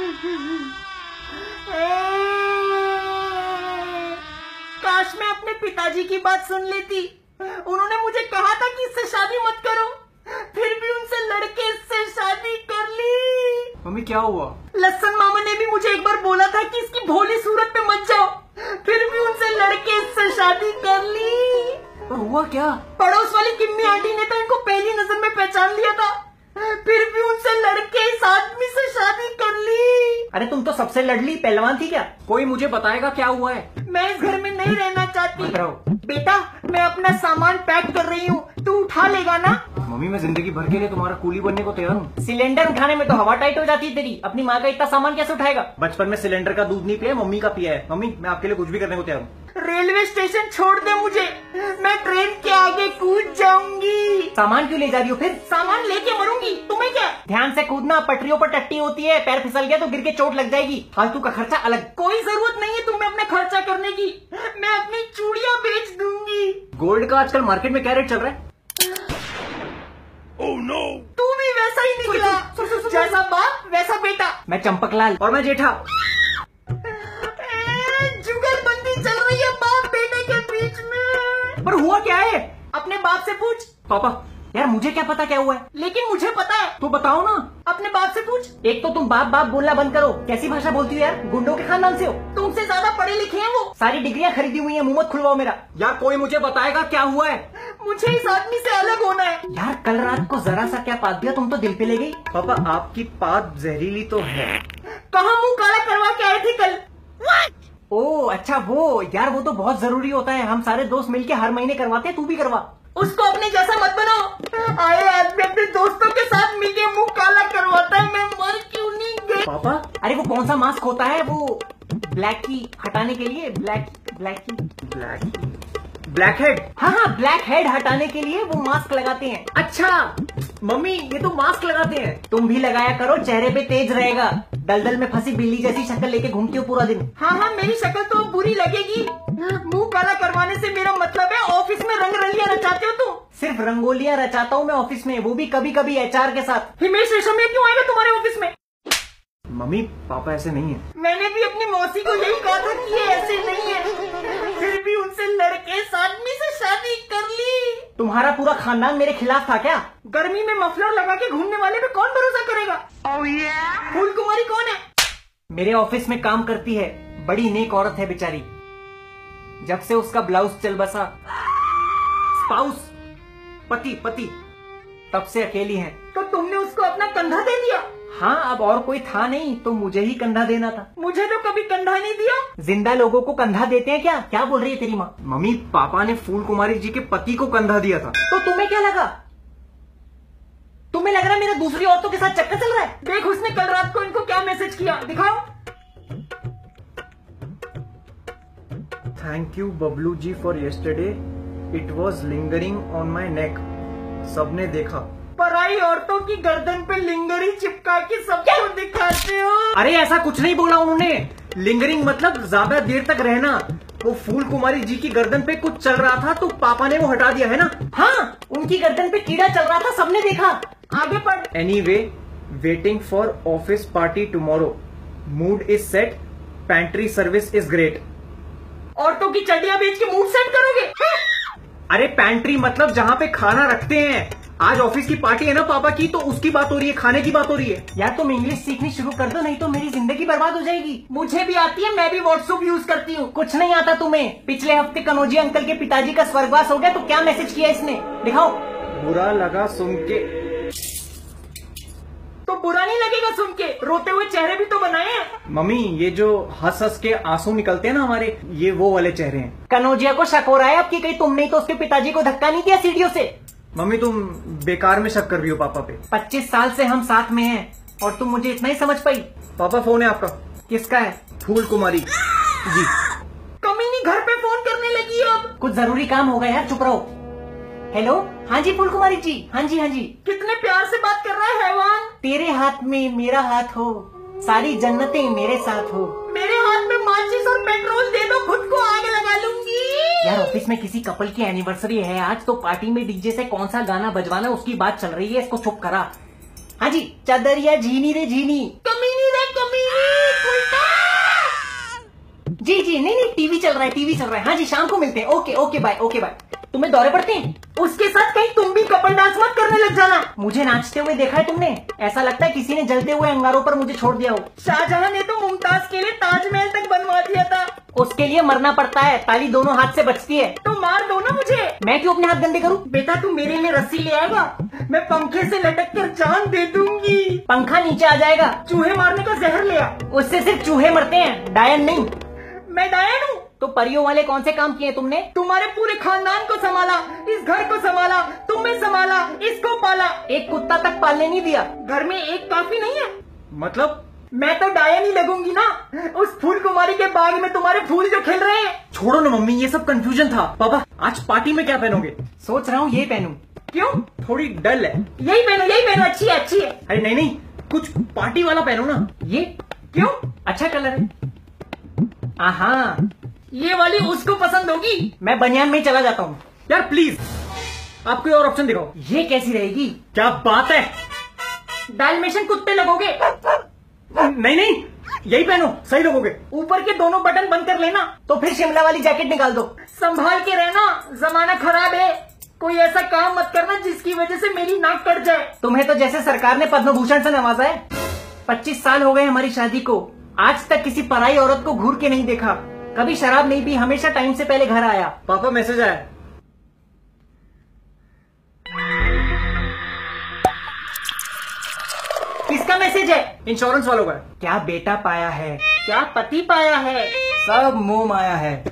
काश मैं अपने पिताजी की बात सुन लेती। उन्होंने मुझे कहा था कि इससे शादी मत करो, फिर भी उनसे लड़के इससे शादी कर ली। मम्मी क्या हुआ? लस्सन मामा ने भी मुझे एक बार बोला था कि इसकी भोली सूरत पे मत जाओ, फिर भी उनसे लड़के इससे शादी कर ली। पर हुआ क्या? पड़ोस वाली किम्मी आंटी ने तो इनको पहली नजर में पहचान लिया था, फिर भी उनसे लड़के इस आदमी से शादी कर ली। अरे तुम तो सबसे लड़ली पहलवान थी क्या? कोई मुझे बताएगा क्या हुआ है? मैं इस घर में नहीं रहना चाहती। बताओ। बेटा मैं अपना सामान पैक कर रही हूँ, तू उठा लेगा ना? मम्मी मैं जिंदगी भर के लिए तुम्हारा कूली बनने को तैयार हूँ। सिलेंडर उठाने में तो हवा टाइट हो जाती है तेरी। अपनी माँ का इतना सामान कैसे उठाएगा? बचपन में सिलेंडर का दूध नहीं पिया, मम्मी का पिया है। मम्मी मैं आपके लिए कुछ भी करने को तैयार हूँ। रेलवे स्टेशन छोड़ दे मुझे, मैं ट्रेन के आगे कूद जाऊंगी। सामान क्यों ले जा रही हो फिर? सामान लेके मरूंगी, तुम्हें क्या? ध्यान से कूदना, पटरियों पर टट्टी होती है, पैर फिसल गया तो गिर के चोट लग जाएगी। फालतू का खर्चा अलग। कोई जरूरत नहीं है तुम्हें अपना खर्चा करने की, मैं अपनी चूड़ियां बेच दूंगी। गोल्ड का आजकल मार्केट में क्या रेट चल रहा है? Oh no! तू भी वैसा ही निकला, जैसा बाप वैसा बेटा। मैं चंपकलाल। और मैं जेठा। जुगलबंदी चल रही है बाप बेटे के बीच में। पर हुआ क्या है? अपने बाप से पूछ। पापा यार मुझे क्या पता क्या हुआ है? लेकिन मुझे पता है। तो बताओ ना। अपने बाप से पूछ। एक तो तुम बाप बाप बोलना बंद करो। कैसी भाषा बोलती हो यार? गुंडों के खानदान से हो? तुमसे ज्यादा पढ़े लिखे हैं वो। सारी डिग्रियां खरीदी हुई है, मुंह मत खुलवाओ मेरा। यार कोई मुझे बताएगा क्या हुआ है? मुझे इस आदमी से अलग होना है। यार कल रात को जरा सा क्या पात दिया, तुम तो दिल पे ले गई। पापा आपकी पात जहरीली तो है। कहाँ मुंह काला करवा के आए थे कल? ओह अच्छा वो। यार वो तो बहुत जरूरी होता है, हम सारे दोस्त मिलके हर महीने करवाते हैं, तू भी करवा। उसको अपने जैसा मत बनाओ। आए आदमी अपने दोस्तों के साथ मिलके मुंह काला करवाता है, मैं मर क्यों नहीं गई? पापा अरे वो कौन सा मास्क होता है? वो ब्लैक की हटाने के लिए। Black head. हाँ ब्लैक हेड हटाने के लिए वो मास्क लगाते हैं। अच्छा मम्मी ये तो मास्क लगाते हैं। तुम भी लगाया करो, चेहरे पे तेज रहेगा। दलदल में फंसी बिल्ली जैसी शक्ल लेके घूमती हो पूरा दिन। हाँ मेरी शक्ल तो बुरी लगेगी। मुंह काला करवाने से मेरा मतलब है ऑफिस में रंग रलियां रचाते हो तुम। सिर्फ रंगोलियां रचाता हूँ मैं ऑफिस में, वो भी कभी कभी एचआर के साथ। हिमेश रेशमिया क्यों आएगा तुम्हारे ऑफिस में? मम्मी पापा ऐसे नहीं है। मैंने भी अपनी मौसी को यही कहा था कि ये ऐसे नहीं है, फिर भी उनसे लड़के इस आदमी से शादी कर ली। तुम्हारा पूरा खानदान मेरे खिलाफ था क्या? गर्मी में मफलर लगा के घूमने वाले पे कौन भरोसा करेगा? फूल कुमारी कौन है? मेरे ऑफिस में काम करती है, बड़ी नेक औरत है बेचारी। जब से उसका ब्लाउज चल बसा, स्पाउस पति तब से अकेली है। तो तुमने उसको अपना कंधा दे दिया? हाँ अब और कोई था नहीं तो मुझे ही कंधा देना था। मुझे तो कभी कंधा नहीं दिया। जिंदा लोगों को कंधा देते हैं क्या? क्या बोल रही है तेरी माँ? मम्मी पापा ने फूल कुमारी जी के पति को कंधा दिया था। तो तुम्हें क्या लगा? तुम्हें लग रहा है मेरा दूसरी औरतों के साथ चक्कर चल रहा है? देख उसने कल रात को इनको क्या मैसेज किया, दिखाओ। Thank you Bablu ji for yesterday, it was lingering on my neck. सबने देखा। पराई औरतों की गर्दन पे लिंगरी चिपका के सबको दिखाते हो। अरे ऐसा कुछ नहीं बोला उन्होंने। लिंगरिंग मतलब ज्यादा देर तक रहना। वो फूल कुमारी जी की गर्दन पे कुछ चल रहा था तो पापा ने वो हटा दिया है ना। हाँ उनकी गर्दन पे कीड़ा चल रहा था, सबने देखा। आगे पढ़। Anyway waiting for office party tomorrow, mood is set, pantry service is great. औरतों की चड्डियां बेच के मूड सेट करोगे? अरे पैंट्री मतलब जहाँ पे खाना रखते हैं। आज ऑफिस की पार्टी है ना पापा की, तो उसकी बात हो रही है, खाने की बात हो रही है। यार तुम इंग्लिश सीखनी शुरू कर दो, नहीं तो मेरी जिंदगी बर्बाद हो जाएगी। मुझे भी आती है, मैं भी व्हाट्सएप यूज करती हूँ। कुछ नहीं आता तुम्हें। पिछले हफ्ते कनौजिया अंकल के पिताजी का स्वर्गवास हो गया तो क्या मैसेज किया इसने, दिखाओ। बुरा लगा सुन के। तो बुरा नहीं लगेगा सुन के, रोते हुए चेहरे भी तो बनाए हैं। मम्मी ये जो हंस हंस के आंसू निकलते हैं ना हमारे, ये वो वाले चेहरे हैं। कनौजिया को शक हो रहा है अब कि कहीं तुमने तो उसके पिताजी को धक्का नहीं दिया सीढ़ियों से। मम्मी तुम बेकार में शक कर रही हो पापा पे। 25 साल से हम साथ में हैं और तुम मुझे इतना ही समझ पाई। पापा फोन है आपका। किसका है? फूल कुमारी जी। कमीनी घर पे फोन करने लगी है अब। कुछ जरूरी काम होगा यार, चुप रहो। हेलो, हाँ जी फूल कुमारी जी, हाँ जी हाँ जी। कितने प्यार से बात कर रहा है हैवान। तेरे हाथ में मेरा हाथ हो, सारी जन्नतें मेरे साथ हो। मेरे हाथ में माचिस और पेट्रोल दे दो, खुद को आग लगा लूंगी। यार ऑफिस में किसी कपल की एनिवर्सरी है आज, तो पार्टी में डीजे से कौन सा गाना बजवाना उसकी बात चल रही है, इसको चुप करा। हाँ जी, चादरिया झीनी रे झीनी। कमीनी रे कमीनी। जी जी, नहीं नहीं, टीवी चल रहा है, टीवी चल रहा है। हाँ जी, शाम को मिलते हैं। Okay okay bye, okay bye. तुम्हें दौरे पड़ते हैं? उसके साथ कहीं तुम भी कपल डांस मत करने लग जाना। मुझे नाचते हुए देखा है तुमने? ऐसा लगता है किसी ने जलते हुए अंगारों पर मुझे छोड़ दिया हो। शाहजहां ने तो मुमताज के लिए ताजमहल तक बनवा दिया था। उसके लिए मरना पड़ता है, ताली दोनों हाथ से बचती है। तो मार दो ना मुझे। मैं क्यों अपने हाथ गंदे करूं? बेटा तू मेरे लिए रस्सी ले आएगा, मैं पंखे से लटक कर जान दे दूंगी। पंखा नीचे आ जाएगा। चूहे मारने का जहर ले आ। उससे सिर्फ चूहे मरते हैं, डायन नहीं। मैं डायन हूँ? तो परियों वाले कौन से काम किए तुमने? तुम्हारे पूरे खानदान को संभाला, इस घर को संभाला, तुम्हें संभाला, इसको पाला। एक कुत्ता तक पालने नहीं दिया। घर में एक काफी नहीं है? मतलब मैं तो डायन ही लगूंगी ना। उस फूल कुमारी के बाग में तुम्हारे फूल जो खिल रहे हैं। छोड़ो ना मम्मी, ये सब कंफ्यूजन था। पापा आज पार्टी में क्या पहनोगे? सोच रहा हूँ ये पहनूं। क्यों? थोड़ी डल है। यही पहनो, अच्छी है, अच्छी है। अरे नहीं नहीं, कुछ पार्टी वाला पहनो ना। ये क्यों? अच्छा कलर है। आहा, ये वाली उसको पसंद होगी। मैं बनियान में ही चला जाता हूँ। यार प्लीज, आप कोई और ऑप्शन दिखाओ। ये कैसी रहेगी? क्या बात है। डालमेशन कुत्ते लगोगे। नहीं नहीं, यही पहनो, सही लगोगे। ऊपर के दोनों बटन बंद कर लेना। तो फिर शिमला वाली जैकेट निकाल दो। संभाल के रहना, जमाना खराब है। कोई ऐसा काम मत करना जिसकी वजह से मेरी नाक कट जाए। तुम्हें तो जैसे सरकार ने पद्म भूषण से नवाजा है। 25 साल हो गए हमारी शादी को, आज तक किसी पराई औरत को घूर के नहीं देखा, कभी शराब नहीं पी, हमेशा टाइम से पहले घर आया। पापा मैसेज आया। किसका मैसेज है? इंश्योरेंस वालों का है। क्या बेटा पाया है, क्या पति पाया है। सब मोह माया है।